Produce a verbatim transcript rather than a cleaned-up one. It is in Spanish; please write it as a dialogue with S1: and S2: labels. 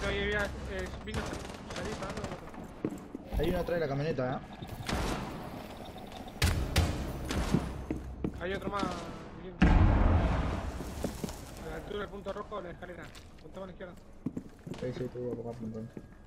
S1: ahí había... Eh, vino... Salí, está dando loco.
S2: Hay uno atrás de la camioneta, eh.
S1: Hay otro más... viniendo. A la altura del punto rojo de la escalera. Puntamos a la izquierda.
S2: Sí, sí, te voy a poner apuntando.